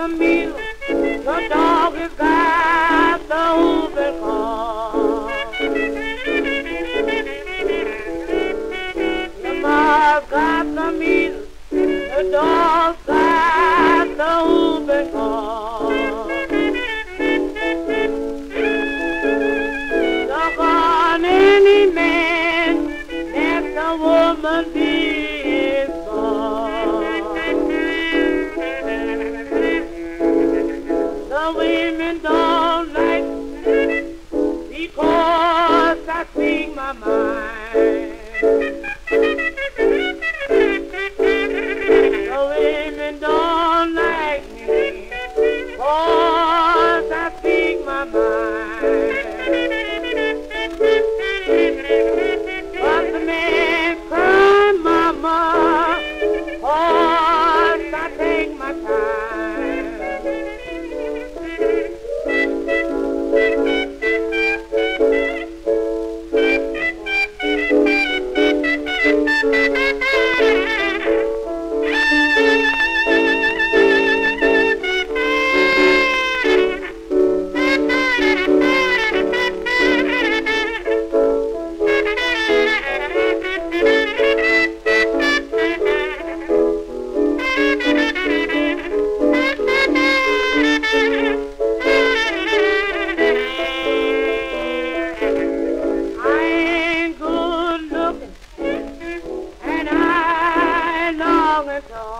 the meal, the dog has got the whooping cough. The mouse got the meal, the dog got the whooping cough. The gone any man, that's a woman be gone. The women don't like because I speak my mind. The women don't like me because I speak my mind. But the men cry, mama, because I take my time. And I long and tall.